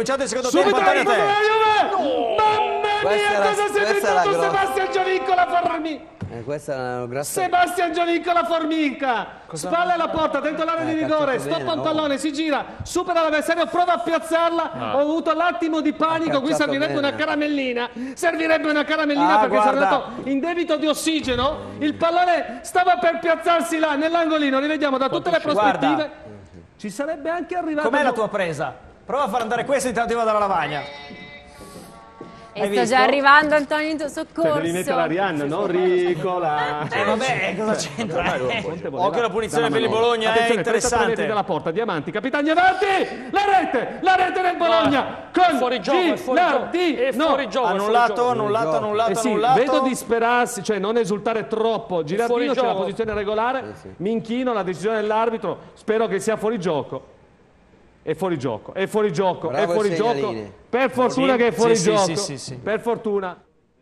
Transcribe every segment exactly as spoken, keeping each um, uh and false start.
cominciato il secondo Subito tempo, Antonio, la te. Juve! Mamma mia, cosa si è inventato Sebastian Giovinco la formica? Eh, questa è una grossa... Sebastian Giovinco la formica! Spalle alla porta, dentro l'area Eh, di rigore, bene, stoppa il oh. pallone, si gira, supera l'avversario, prova a piazzarla. Ah. Ho avuto l'attimo di panico, qui servirebbe bene. una caramellina. Servirebbe una caramellina Ah, perché sono guarda. andato in debito di ossigeno. Il pallone stava per piazzarsi là nell'angolino, rivediamo da tutte le prospettive. Guarda. Ci sarebbe anche arrivato. Com'è la tua presa? Prova a far andare questa intanto io vado alla lavagna. E Hai sto visto? già arrivando Antonio in tuo soccorso. Cioè, devi mettere Arianna, no? Ricola. Eh vabbè, cosa c'entra? Eh, Conte voleva Occhio alla punizione dalla per il manovra. Bologna, è Attenzione, trentatré metri interessante. dalla porta, Diamanti, Capitani avanti, la rete, la rete del Bologna, con fuori gioco, è fuori gioco, Gilardi, è no. fuori gioco, è fuori Annullato, gioco. annullato, gioco. annullato, Eh sì, annullato. vedo disperarsi, cioè non esultare troppo. Gilardino fuori c'è la gioco. posizione regolare, mi inchino alla decisione dell'arbitro, spero che sia fuori gioco. È fuori gioco, è fuori gioco, Bravo è fuori il gioco. segnalini. Per fortuna che è fuori Sì, sì, gioco. sì, sì, sì. Per fortuna.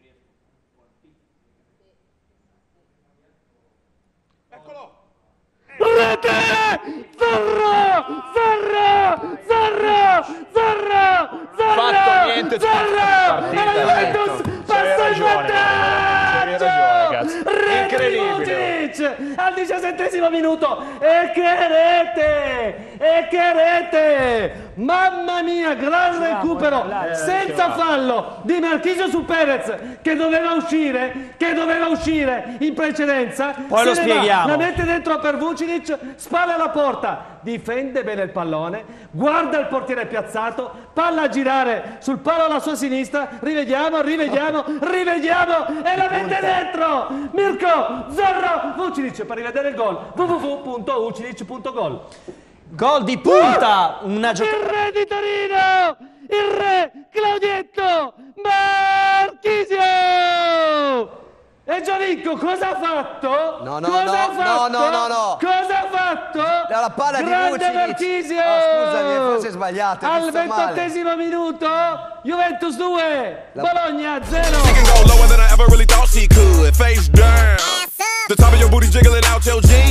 Rete! Zarra! Zarra! Zarra! Zarra! Zarra! Fatto niente, Zarra! partita, E la Juventus passa il ragione, c'avevi vantaggio! ragione, ragazzi. Rete di Incredibile. Vucinic al diciassettesimo minuto! E che rete! E che rete! Mamma mia, gran recupero senza fallo di Marchisio su Perez che doveva uscire, che doveva uscire in precedenza. Poi lo Se ne va, spieghiamo. la mette dentro per Vucinic, spalle alla porta, difende bene il pallone, guarda il portiere piazzato, palla a girare sul palo alla sua sinistra, rivediamo, rivediamo, rivediamo e la mette dentro! Mirko Zorro Vucinic per rivedere il gol w w w punto vucinic punto gol. Gol di punta, una Il giocata. re di Torino! Il re Claudietto Marchisio! E Giovinco cosa ha fatto? No, no, cosa no, ha fatto? no, no, no, no. Cosa ha fatto? La palla di Grande Vucinic. Marchisio! Oh, scusami, forse è sbagliato, hai Al visto male. ventottesimo minuto, Juventus due, Bologna zero. She can go lower than I ever really thought she could. Face down. The top of your booty jiggling out your jeans.